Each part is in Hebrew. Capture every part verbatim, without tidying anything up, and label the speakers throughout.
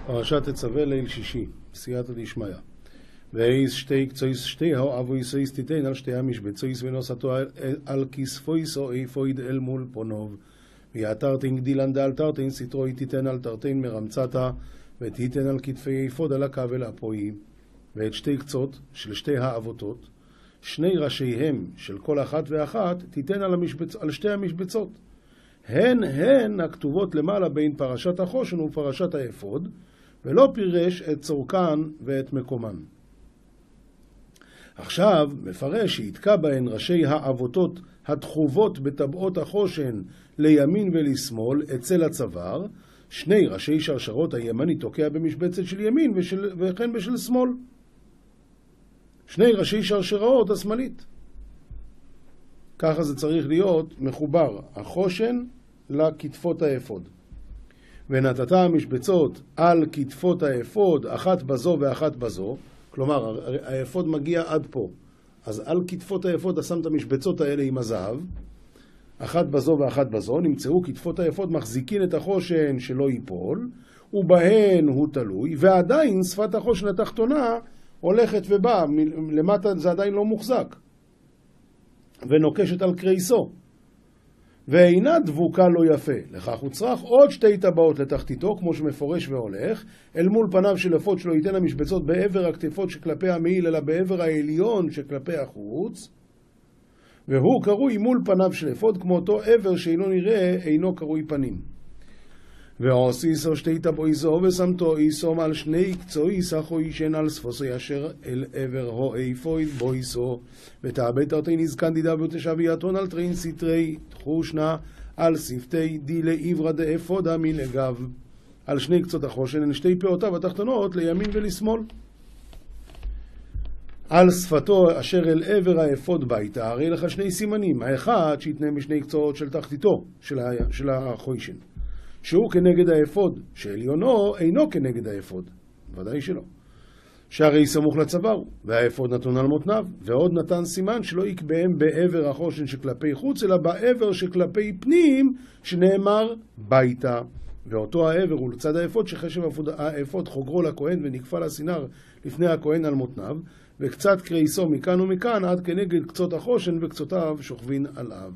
Speaker 1: פרשת תצווה ליל שישי, סייעתא דשמיא. ואיס שתי קצויס שתי הו אבו יסויס תיתן על שתי המשבצויס ונוסתו על כספויס או איפויד אל מול פונוב. ויעתרתין גדילן דאל תרתין סטרוי תיתן על תרתין מרמצתה ותיתן על כתפי איפוד על הכבל אפוי. ואת שתי קצות של שתי האבותות, שני ראשיהם של כל אחת ואחת תיתן על, המשבצ... על שתי המשבצות. הן הן הכתובות למעלה בין פרשת החושן ופרשת האפוד, ולא פירש את צורכן ואת מקומן. עכשיו מפרש שיתקע בהן ראשי האבותות התחובות בטבעות החושן לימין ולשמאל אצל הצוואר, שני ראשי שרשרות הימני תוקע במשבצת של ימין ושל... וכן בשל שמאל. שני ראשי שרשרות השמאלית. ככה זה צריך להיות מחובר החושן לכתפות האפוד. ונתת המשבצות על כתפות האפוד, אחת בזו ואחת בזו, כלומר האפוד מגיע עד פה, אז על כתפות האפוד שם את המשבצות האלה עם הזהב, אחת בזו ואחת בזו, נמצאו כתפות האפוד מחזיקין את החושן שלא ייפול, ובהן הוא תלוי, ועדיין שפת החושן התחתונה הולכת ובאה, למטה זה עדיין לא מוחזק, ונוקשת על קרייסו, ואינה דבוקה לא יפה. לכך הוא צריך עוד שתי טבעות לתחתיתו, כמו שמפורש והולך, אל מול פניו של אפוד שלו ייתן המשבצות בעבר הכתפות שכלפי המעיל, אלא בעבר העליון שכלפי החוץ, והוא קרוי מול פניו של אפוד, כמו אותו עבר שאינו נראה, אינו קרוי פנים. ועושיסו שתי טבעיסו ושמתו איסום על שני קצועיס החוישן על ספוסי אשר אל עבר הו איפויד בויסו, ותעבד תרתי נזקן דידה ותשביעתון על טרין סתרי חושנה על שפתי דילה עברה דאפודה מלגב. על שני קצות החושן הן שתי פאותיו התחתונות לימין ולשמאל. על שפתו אשר אל עבר האפוד ביתה, הרי לך שני סימנים, האחד שיתנה משני קצות של תחתיתו של, ה... של החוישן, שהוא כנגד האפוד, שעליונו אינו כנגד האפוד, ודאי שלא. שהרי סמוך לצוואר, והאפוד נתון על מותניו, ועוד נתן סימן שלא יקבעם בעבר החושן שכלפי חוץ, אלא בעבר שכלפי פנים, שנאמר ביתה. ואותו העבר הוא לצד האפוד, שחשב האפוד חוגרו לכהן ונקפה לסינר לפני הכהן על מותניו, וקצת קרייסו מכאן ומכאן עד כנגד קצות החושן וקצותיו שוכבין עליו.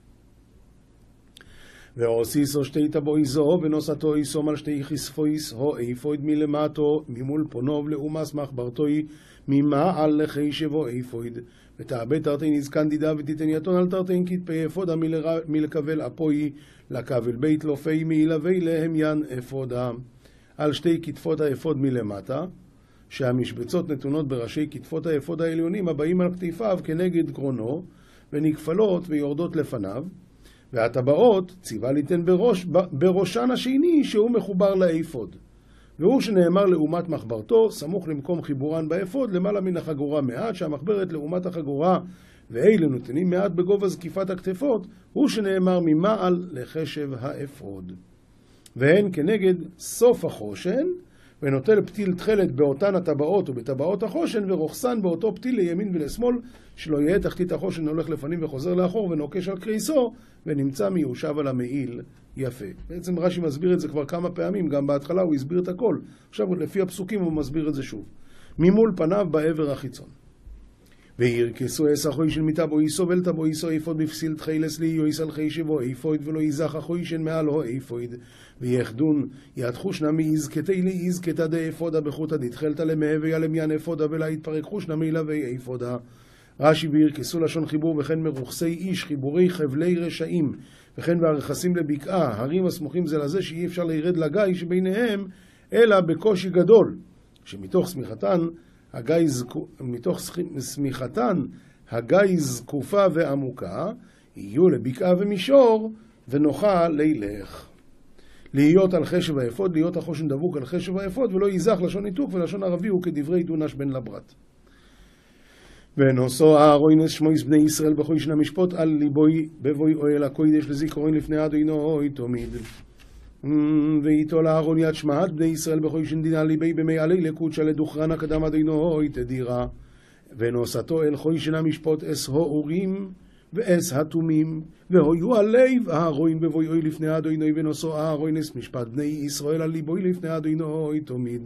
Speaker 1: ועושיסו שתי טבעיסו ונוסתו איסום על שתי חשפויס הו איפויד מלמטו ממול פונוב לאומס מחברתוי ממעל לחשבו איפויד, ותעבד תרתי נזקן דידה ותיתן יתון על תרתין כתפי אפודה מלקבל אפוי לקבל בית לופי מילווי להמיין אפודה. על שתי כתפות האפוד מלמטה, שהמשבצות נתונות בראשי כתפות האפוד העליונים הבאים על כתפיו כנגד קרונו, ונקפלות ויורדות לפניו, והטבעות ציווה ליתן בראש, בראשן השני שהוא מחובר לאפוד, והוא שנאמר לעומת מחברתו, סמוך למקום חיבורן באפוד, למעלה מן החגורה מעט, שהמחברת לעומת החגורה, ואלה נותנים מעט בגובה זקיפת הכתפות, הוא שנאמר ממעל לחשב האפוד. והן כנגד סוף החושן, ונוטל פתיל תחלת באותן הטבעות ובטבעות החושן, ורוחסן באותו פתיל לימין ולשמאל, שלא יהיה תחתית החושן הולך לפנים וחוזר לאחור ונוקש על קרייסו, ונמצא מיושב על המעיל יפה. בעצם רש"י מסביר את זה כבר כמה פעמים, גם בהתחלה הוא הסביר את הכל, עכשיו לפי הפסוקים הוא מסביר את זה שוב. ממול פניו בעבר החיצון. וירקסו אס החוישן מטבעיסו ולטבעיסו איפוד בפסיל תחילס לי יויס על חשבו איפויד ולא יזך החוישן מעל הו איפויד, ויחדון יתחושנה מיזכתי לי יזכתה דאפודה בחוטה דתחלתה למהוויה למין אפודה ולה יתפרק חושנה מילווי איפודה. רש"י וירקסו לשון חיבור וכן מרוחסי איש, חיבורי חבלי רשעים, וכן והרכסים לבקעה, הרים הסמוכים זה לזה שאי אפשר לירד לגיא שביניהם, אלא בקושי גדול, שמתוך סמיכתן הגיא זקו, מתוך סמיכתן הגיא זקופה ועמוקה, יהיו לבקעה ומישור ונוחה לילך. להיות על חשב האפוד, להיות החושן דבוק על חשב האפוד, ולא ייזך לשון ניתוק, ולשון ערבי הוא כדברי דונש בן לברת. ונוסו הארוינס שמויס בני ישראל בחוישן המשפוט על ליבוי בבוי אוהל הקוידש לזיכרון לפני אדוני תמיד. ואיתו לארון יד שמעת בני ישראל בחוישן דינה ליבי במי עלי לקודשה לדוכרנה קדם אדוני תדירה. ונוסתו אל חוישן המשפוט אס הורים ואס התומים, והויו הלב אהרון בבואי לפני אדוני ונושא אהרון אס משפט בני ישראל על ליבוי לפני אדוני תמיד.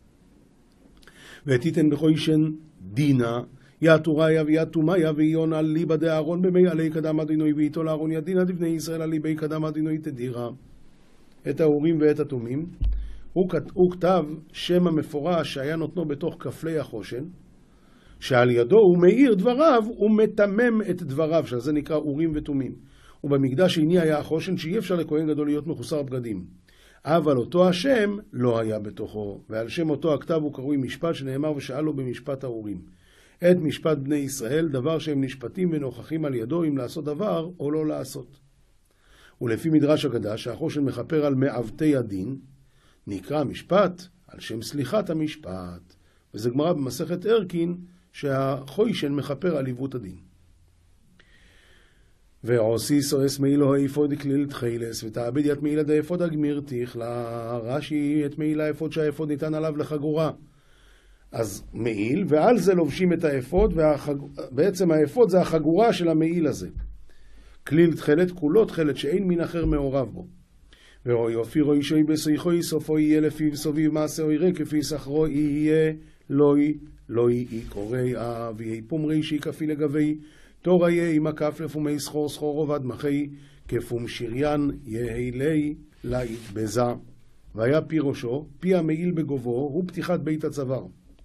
Speaker 1: ותיתן בחוישן דינה, יתוריה ויתומיה ויון על ליבה דאהרון במי עלי קדם אדוני ואיתו לאהרון ידינה דבני ישראל על ליבי קדם אדוני תדירה. את האורים ואת התומים, הוא, הוא כתב שם המפורש שהיה נותנו בתוך כפלי החושן, שעל ידו הוא מאיר דבריו ומתמם את דבריו, שזה נקרא אורים ותומים. ובמקדש עיני היה החושן שאי אפשר לכהן גדול להיות מחוסר בגדים. אבל אותו השם לא היה בתוכו, ועל שם אותו הכתב הוא קרוי משפט שנאמר ושאל לו במשפט האורים. את משפט בני ישראל, דבר שהם נשפטים ונוכחים על ידו אם לעשות דבר או לא לעשות. ולפי מדרש אגדה שהחושן מכפר על מעוותי הדין, נקרא משפט על שם סליחת המשפט. וזה גמרא במסכת ערכין שהחושן מכפר על עיוות הדין. ועושי סועס מעילו האפוד כליל תחילס, ותעבד ית מעילה דאפוד הגמיר תיכלה, רש"י את מעילה האפוד שהאפוד ניתן עליו לחגורה. אז מעיל, ועל זה לובשים את האפוד, ובעצם האפוד זה החגורה של המעיל הזה. כליל תחילת כולו תחילת שאין מין אחר מעורב בו. ואוי אופירו אישוי בסויכוי סופו יהיה לפיו סוביב מעשה אוירה כפי סחרו יהיה לוי לוי אי קורי אב יהי פומרי שיקפי לגבי תור יהיה עם הכף לפומי סחור סחור עובד מחי כפום שריין יהי לי לית בזה. והיה פי ראשו, פי המעיל בגובו, הוא פתיחת בית הצוואר.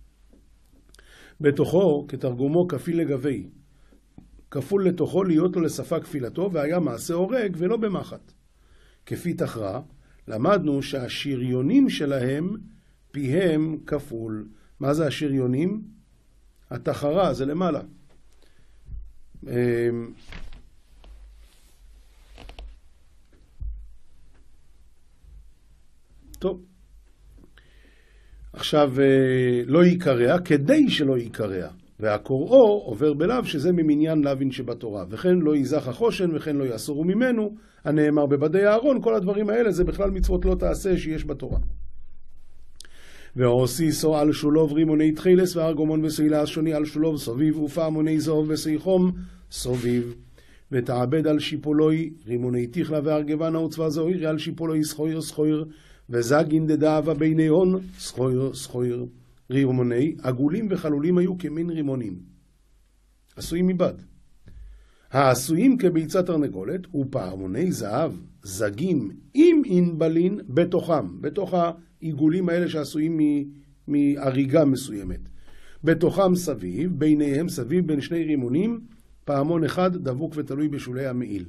Speaker 1: בתוכו כתרגומו כפי לגבי, כפול לתוכו להיות לו לשפה כפילתו, והיה מעשה הורג ולא במחט. כפי תחרה, למדנו שהשריונים שלהם פיהם כפול. מה זה השריונים? התחרה זה למעלה. טוב. עכשיו לא יקרע, כדי שלא יקרע. והקוראו עובר בלאו שזה ממניין לוין שבתורה. וכן לא יזך החושן וכן לא יאסורו ממנו, הנאמר בבדי אהרון, כל הדברים האלה זה בכלל מצוות לא תעשה שיש בתורה. והוסיסו על שולוב רימוני תחילס וארגומון וסוילה שוני על שולוב סוביב ופעמוני זהוב וסויחום סוביב. ותעבד על שיפולוי רימוני תיכלה וארגבנה וצבא זוהיר על שיפולוי סחויר סחויר וזגין דדאבה ביני הון סחויר סחויר. רימוני עגולים וחלולים היו כמין רימונים עשויים מבד העשויים כביצת תרנגולת, ופעמוני זהב זגים עם אינבלין בתוכם, בתוך העיגולים האלה שעשויים מהריגה מסוימת. בתוכם סביב, ביניהם סביב בין שני רימונים, פעמון אחד דבוק ותלוי בשולי המעיל.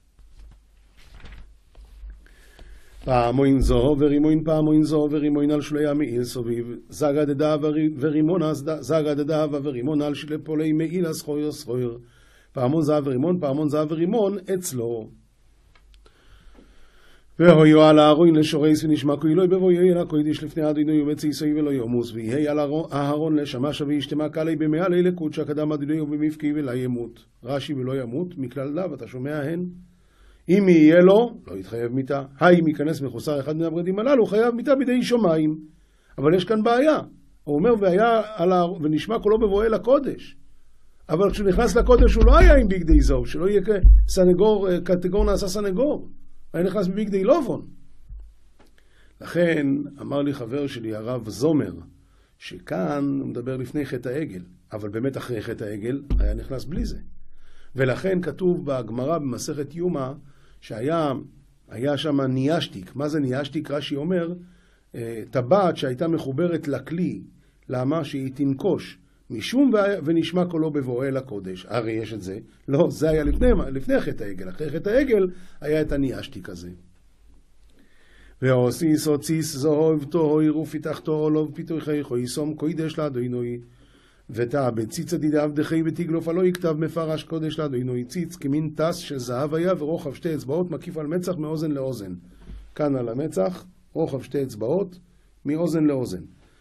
Speaker 1: פעמון זו ורימון פעמון זו ורימון על שולי המעיל סביב, זגה דדה ורימון זגה דדה ורימון על שולי פולי מעיל הסחויר סחויר. פעמון זהב ורימון, פעמון זהב ורימון אצלו. והויו על הארון לשורייס ונשמע כהילוי בבואי אל הקוידיש לפני אדוני ובצייסוי ולא יומוס, ויהי על הארון לשמש וישתמה קלי במאה לילה קודשה קדם אדוני ובמפקי ולא ימות. רש"י ולא ימות, מכלל לאו, אתה שומע הן? אם יהיה לו, לא יתחייב מיתה. האם ייכנס מחוסר אחד מן הבגדים הללו, חייב מיתה בידי שומיים. אבל יש כאן בעיה. הוא אומר, והיה על הארון, ונשמע קולו בבואי אל הקודש. אבל כשהוא נכנס לקודש הוא לא היה עם ביגדי זוב, שלא יהיה סנגור, קטגור נעשה סנגור. היה נכנס בביגדי לובון. לכן אמר לי חבר שלי, הרב זומר, שכאן הוא מדבר לפני חטא העגל, אבל באמת אחרי חטא העגל היה נכנס בלי זה. ולכן כתוב בגמרא במסכת יומא, שהיה היה שם ניאשתיק. מה זה ניאשתיק? רש"י אומר, טבעת שהייתה מחוברת לכלי, למה שהיא תנקוש, משום ונשמע קולו בבואי אל הקודש. הרי יש את זה. לא, זה היה לפני, לפני חטא העגל. אחרי חטא העגל היה את הניאשתיק הזה. והוסיס הוציס זהוב טהור ופיתחתו עולוב פיתוחי יסום קודש לאדוני. ותעבד ציץ עדידה עבדכי ותגלוף עלו יכתב מפרש קודש לאדוני. ציץ כמין טס של זהב היה ורוחב שתי אצבעות מקיף על מצח מאוזן לאוזן. כאן על המצח, רוחב שתי אצבעות מאוזן לאוזן.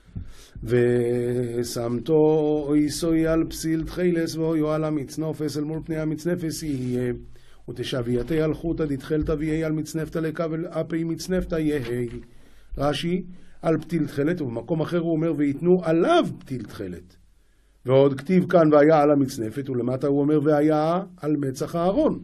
Speaker 1: ושמתו איסוי על פסיל תחילס ואויו על המצנופס אל מול פני המצנפס יהיה ותשבייתי על חוטה דתחלתה ויהי על מצנפתה לקבל אפי מצנפתה יהי. רש"י על פתיל תחילת, ובמקום אחר הוא אומר ויתנו עליו פתיל תחילת, ועוד כתיב כאן והיה על המצנפת, ולמטה הוא אומר והיה על מצח הארון.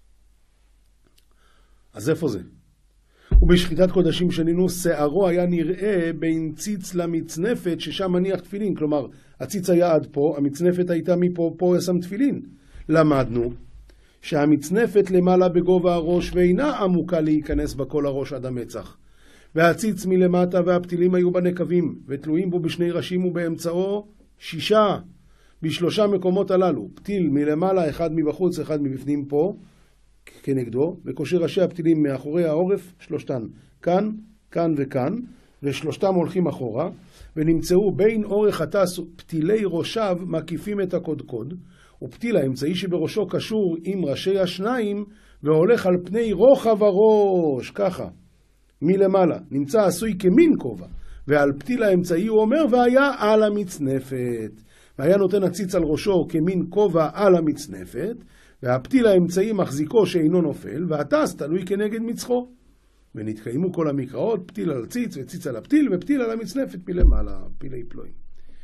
Speaker 1: אז איפה זה? ובשחיטת קודשים שנינו, שערו היה נראה בין ציץ למצנפת ששם מניח תפילין. כלומר, הציץ היה עד פה, המצנפת הייתה מפה, פה ישם תפילין. למדנו שהמצנפת למעלה בגובה הראש ואינה עמוקה להיכנס בכל הראש עד המצח. והציץ מלמטה והפתילים היו בנקבים, ותלויים בו בשני ראשים ובאמצעו שישה, בשלושה מקומות הללו. פתיל מלמעלה, אחד מבחוץ, אחד מבפנים פה, כנגדו, וקושר ראשי הפתילים מאחורי העורף, שלושתן, כאן, כאן וכאן, ושלושתם הולכים אחורה, ונמצאו בין אורך הטס פתילי ראשיו מקיפים את הקודקוד, ופתיל האמצעי שבראשו קשור עם ראשי השניים, והולך על פני רוחב הראש, ככה, מלמעלה, נמצא עשוי כמין כובע, ועל פתיל האמצעי הוא אומר, והיה על המצנפת. והיה נותן הציץ על ראשו כמין כובע על המצנפת, והפתיל האמצעי מחזיקו שאינו נופל, והטס תלוי כנגד מצחו. ונתקיימו כל המקראות, פתיל על ציץ וציץ על הפתיל, ופתיל על המצנפת מלמעלה, פילי פלואים.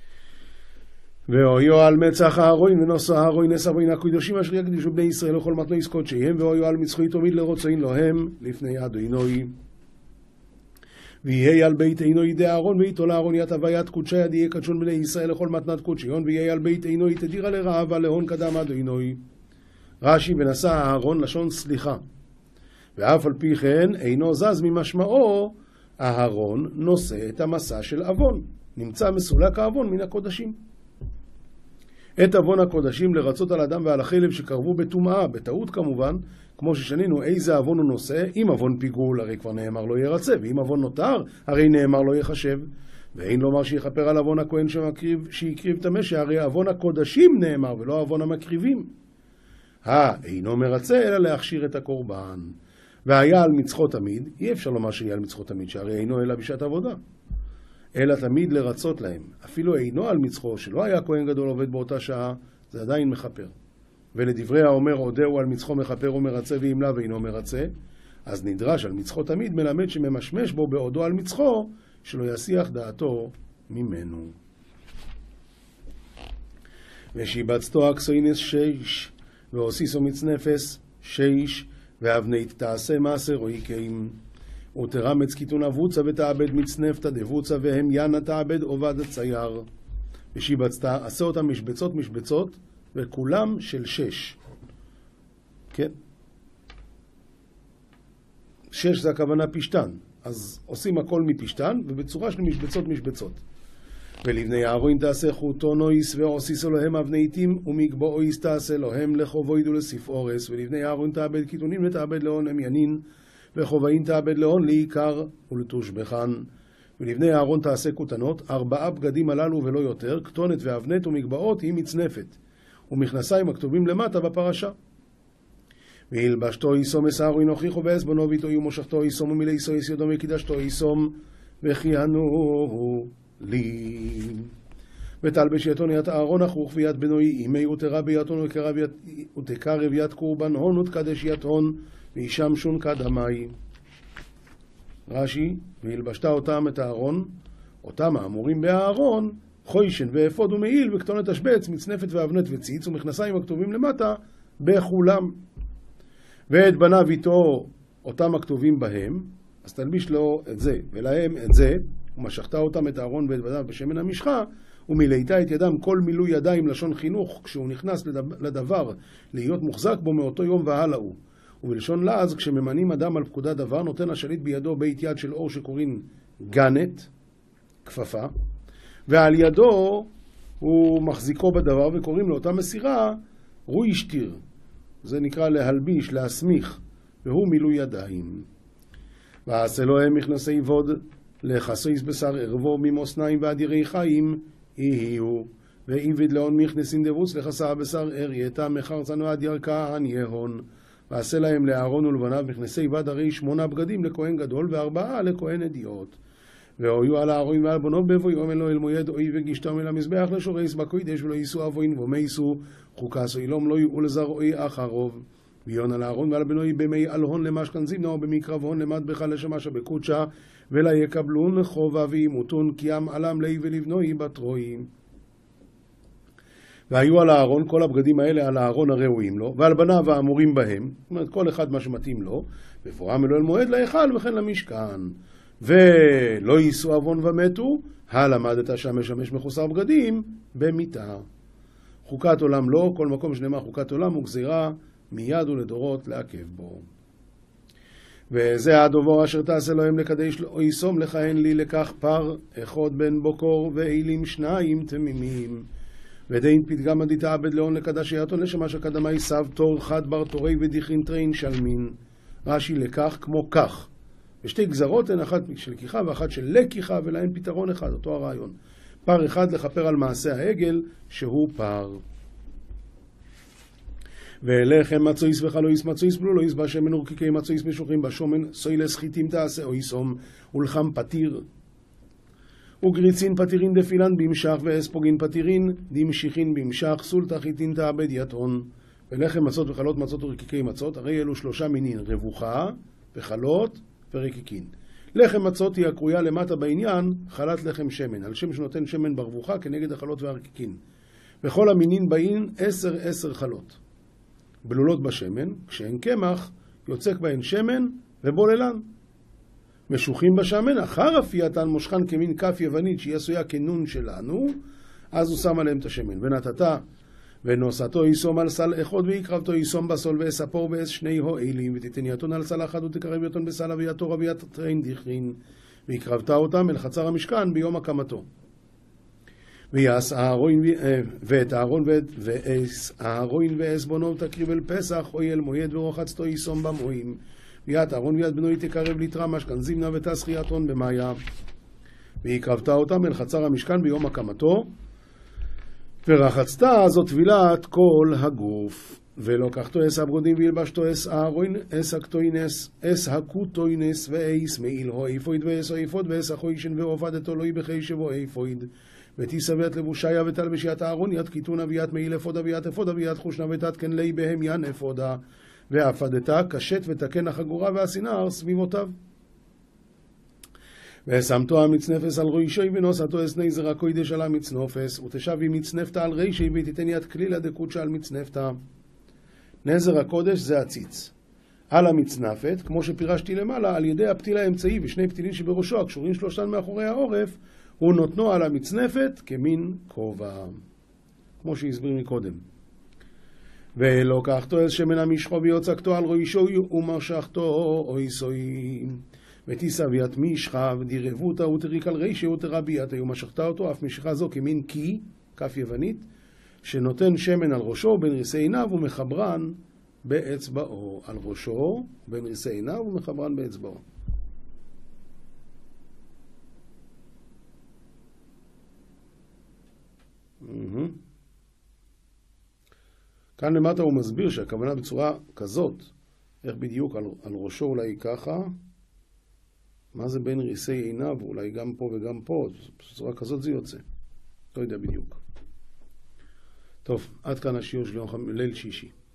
Speaker 1: ואויו על מצח הארון ונושא הארון נס ארון הקדושים אשר יקדישו בני ישראל לכל מתנוס קודשיהם, ואויו על מצחו תמיד לרוצין להם לפני אדינוי. ויהי על בית עינוי די אהרון ואיתו לאהרון ית הוויית קודשי ידי יקדשון בני ישראל לכל מתנת קודשיון, ויהי על בית עינוי תדירה לרעבה להון קדם אדינוי. רש"י ונשא אהרון לשון סליחה, ואף על פי כן אינו זז ממשמעו, אהרון נושא את המסע של אבון, נמצא מסולק האבון מן הקודשים. את אבון הקודשים לרצות על אדם ועל החלב שקרבו בטומאה, בטעות כמובן, כמו ששנינו איזה אבון הוא נושא. אם אבון פיגול הרי כבר נאמר לא ירצה, ואם אבון נותר הרי נאמר לא יחשב. ואין לומר שיכפר על אבון הכהן שמקריב, שיקריב את המשע, הרי אבון הקודשים נאמר ולא אבון המקריבים. אינו מרצה אלא להכשיר את הקורבן. והיה על מצחו תמיד, אי אפשר לומר שיהיה על מצחו תמיד, שהרי אינו אלא בשעת עבודה, אלא תמיד לרצות להם. אפילו אינו על מצחו, שלא היה כהן גדול עובד באותה שעה, זה עדיין מחפר. ולדברי האומר עודהו על מצחו מחפר ומרצה, ואם לה ואינו מרצה, אז נדרש על מצחו תמיד מלמד שממשמש בו בעודו על מצחו, שלא יסיח דעתו ממנו. ושיבצתו אקסוינס שש, והוסיסו מצנפס שש, ואבנית תעשה מעשה רויקאים. ותרמץ כיתון אבוצה ותעבד מצנפתא דבוצה, והם ינה תעבד עובד הצייר. ושיבצתה, עשה אותם משבצות משבצות, וכולם של שש. כן? שש זה הכוונה פשטן. אז עושים הכל מפשטן, ובצורה של משבצות משבצות. ולבני אהרון תעשה חוטו נויס, ועוסיס אלוהם אבניתים, ומגבועויס תעשה אלוהם לחובויד ולספאורס. ולבני אהרון תעבד כיתונים ותעבד להון הם ינין, וחובעים תעבד להון לעיקר ולתושבחן. ולבני אהרון תעשה כותנות, ארבעה בגדים הללו ולא יותר, כתונת ואבנת ומגבעות היא מצנפת, ומכנסיים הכתובים למטה בפרשה. וילבשתו איסום אסהרון הוכיחו בעזבונו ואיתו יהיו מושכתו איסום ומילי איסו איס ידו וקידשתו איסום וכיהנוהו לי. ותלבש יתון ית אהרון אחוך ויד בנוי אימי ותרה ביתון ותקרב ית קורבן הון ותקדש יתון וישם שון קדמי. רש"י, וילבשתה אותם את הארון, אותם האמורים באהרון, חוישן ואפוד ומעיל וכתונת השבץ, מצנפת ואבנת וציץ ומכנסיים הכתובים למטה בכולם. ואת בניו איתו אותם הכתובים בהם, אז תלביש לו את זה ולהם את זה, ומשכתה אותם את הארון ואת בניו בשמן המשחה, ומילאתה את ידם כל מילוי ידיים לשון חינוך, כשהוא נכנס לדבר להיות מוחזק בו מאותו יום והלאה הוא. ובלשון לעז, כשממנים אדם על פקודה דבר, נותן השליט בידו בית יד של אור שקוראים גנת, כפפה, ועל ידו הוא מחזיקו בדבר וקוראים לאותה מסירה רוי שטיר. זה נקרא להלביש, להסמיך, והוא מילוי ידיים. ועשה לו הם מכנסי ווד, לחסויס בשר ערבו ממוסניים ואדירי חיים יהיו, ועיבד לאון מכנסין דבוץ לחסה בשר ארייתה מחרצן ועד ירקן יהון. ועשה להם לאהרון ולבניו מכנסי וד הרי שמונה בגדים לכהן גדול וארבעה לכהן אדיוט. והויו על אהרון ועל בנו בבואו אלו אל מויד אוי וגישתם אל המזבח לשורס בקודש ולא ייסו אבוין ומייסו חוקס אילום לא יהיו לזרעוי אחרוב. ויון על אהרון ועל בנוי במי אלהון למשכן זימנה ובמקרב הון למטבחה לשמשה בקודשה ולה יקבלון חובה וימותון כי עם עלם לי ולבנוי בתרועים. והיו על הארון, כל הבגדים האלה על הארון הראויים לו, ועל בניו האמורים בהם, זאת אומרת, כל אחד מה שמתאים לו, ובואם אלו אל מועד להיכל וכן למשכן. ולא יישאו עוון ומתו, הלמדת שם משמש מחוסר בגדים, במיתה. חוקת עולם לא, כל מקום שנאמר חוקת עולם הוא גזירה מיד ולדורות לעכב בו. וזה הדובר אשר תעשה להם לקדש או יסום לכהן לי לקח פר אחד בן בוקור ואילים שניים תמימים. ודין פתגם עדי תעבד לאון לקדש יעתון לשמה שקדמי סב תור חד בר תורי ודיכין טרין שלמין. רש"י לקח כמו כך. ושתי גזרות הן אחת של לקיחה ואחת של לקיחה ולהן פתרון אחד, אותו הרעיון. פר אחד לכפר על מעשה העגל שהוא פר. ולחם מצויס וחלויס מצויס בלו לא יסבא שמן ורקיקי מצויס משוחים בשומן סוילס חיטים תעשה או יסום ולחם פתיר וגריצין פתירין דפילן במשך ואספוגין פתירין דמשיכין במשך סולטה חיטין תעבד יתון. ולחם מצות וחלות מצות ורקיקי מצות הרי אלו שלושה מינין רבוחה וחלות ורקיקין. לחם מצות היא הקרויה למטה בעניין חלת לחם שמן על שם שנותן שמן ברבוחה כנגד החלות והרקיקין. וכל המינין באין עשר עשר חלות בלולות בשמן, כשהן קמח, יוצק בהן שמן ובוללן. משוחים בשמן, אחר אפייתן מושכן כמין כף יוונית שהיא עשויה כנון שלנו, אז הוא שם עליהם את השמן. ונתתה, ונוסתו יסום על סל אחד, ויקרבתו יסום בסול ואספור ואס שני הועילים, ותתן יתון על סל אחד ותקרב יתון בסל אבייתו רביית טרין דיכרין, ויקרבתה אותם אל חצר המשכן ביום הקמתו. ויעש אהרון ואת אהרון ואס אהרון ואס בונו תקריב אל פסח או אל מועד ורוחצתו יסום במועים ויעת אהרון ויד בנוי תקרב ליטרה משכן זימנה ותסחי אתון במאיה ויקרבתה אותם אל חצר המשכן ביום הקמתו ורחצתה זאת טבילת כל הגוף ולוקחתו אס הבגודים וילבשתו אס אהרון אס הקטוינס אס הקוטוינס ואיס מעיל הו איפויד ואס איפוד ואס החוישן ועובדתו לוי בחי שבו איפויד ותיסה וית לבושיה ותלבשיית אהרון יד כיתונה ויית מעיל אפודה ויית אפודה ויית חושנה ותתקן לי בהם ין אפודה ואפדתה קשת ותקן החגורה והסינר סביבותיו. ושמתו המצנפס על ראשי ונוסתו אס נזר הקוידש על המצנופס ותשב עם מצנפתה על ראשי ותיתן יד כלילה דקודשה על מצנפתה. נזר הקודש זה הציץ. על המצנפת, כמו שפירשתי למעלה, על ידי הפתיל האמצעי ושני פתילים שבראשו הקשורים שלושתן מאחורי העורף הוא נותנו על המצנפת כמין כובע, כמו שהסביר מקודם. ולוקחתו אס שמן המשחו ויוצקתו על ראשו ומשכתו אויסויים ותיסה ויית משחה ודירבותה ותריק על ראשו ותרביית ומשכתה אותו אף משיכה זו כמין קי, כף יוונית, שנותן שמן על ראשו בין ריסי עיניו ומחברן באצבעו. על ראשו בין ריסי עיניו ומחברן באצבעו. Mm-hmm. כאן למטה הוא מסביר שהכוונה בצורה כזאת, איך בדיוק על, על ראשו אולי ככה, מה זה בין ריסי עיניו, אולי גם פה וגם פה, בצורה כזאת זה יוצא, לא יודע בדיוק. טוב, עד כאן השיעור של יום ליל שישי.